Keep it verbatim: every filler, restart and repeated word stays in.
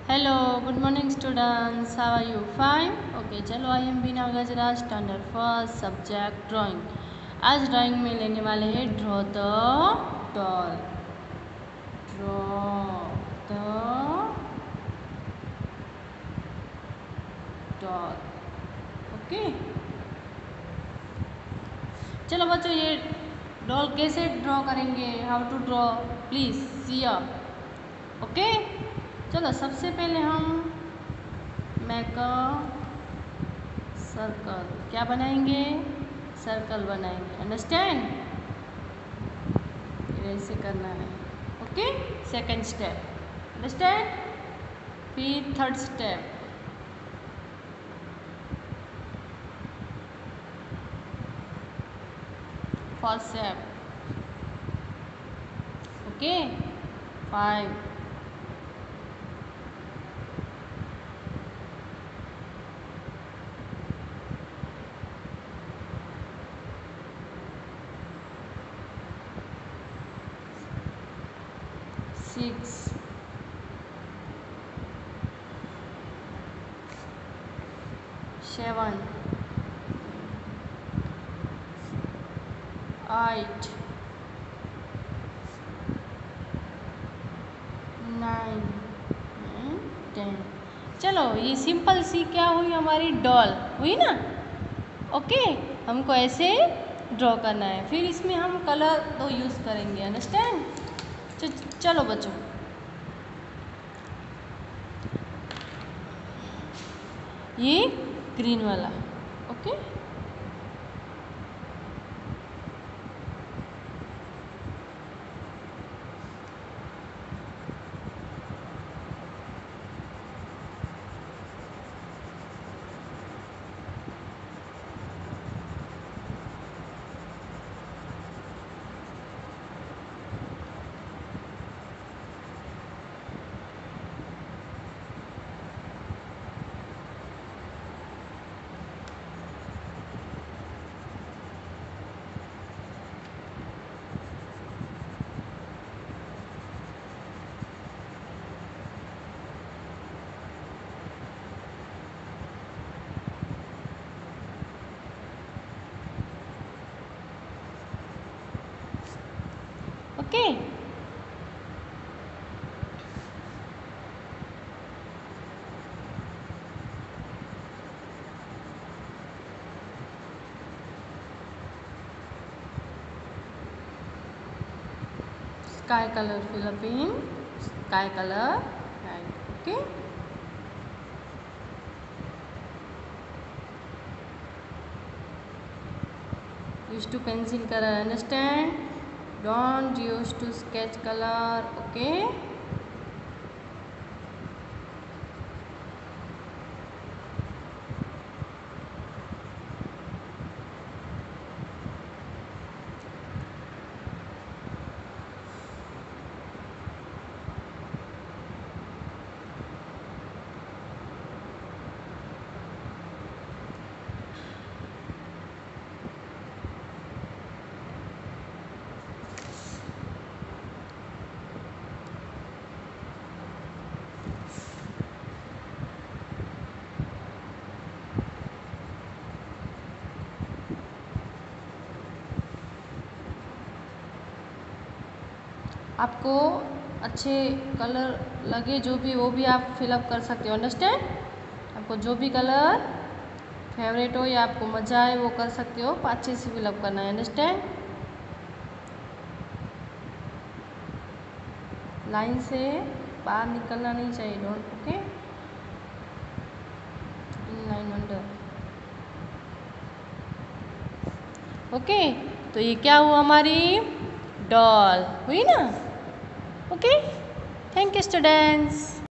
Hello good morning students, how are you? Fine. Okay, चलो I am Bina Gajraj, standard first, subject drawing. आज drawing में लेने वाले हैं draw the doll. Draw the doll. Okay, चलो बच्चों, ये डॉल कैसे ड्रॉ करेंगे, how to draw, please see up. Okay, चलो सबसे पहले हम मेक अ सर्कल, क्या बनाएंगे? सर्कल बनाएंगे। अंडरस्टैंड? ऐसे करना है। Okay, second step. अंडरस्टैंड? फिर third step. First step. Okay, five. Six. Seven. Eight. Nine. Ten. चलो, ये सिंपल सी क्या हुई, हमारी डॉल हुई ना। ओके, हमको ऐसे ड्रॉ करना है। फिर इसमें हम कलर दो यूज़ करेंगे। अंडरस्टैंड? चलो बच्चों, ये ग्रीन वाला। Okay, okay, sky color fill up in sky color line. Okay, use to pencil color. Understand? Don't use to sketch color. Okay, आपको अच्छे कलर लगे जो भी, वो भी आप फिलअप कर सकते हो। अंडरस्टैंड? आपको जो भी कलर फेवरेट हो या आपको मज़ा आए वो कर सकते हो, अच्छे से फिलअप करना है। अंडरस्टैंड? लाइन से बाहर निकलना नहीं चाहिए। Don't. Okay, in line under. Okay, तो ये क्या हुआ, हमारी डॉल हुई ना। Okay, thank you students.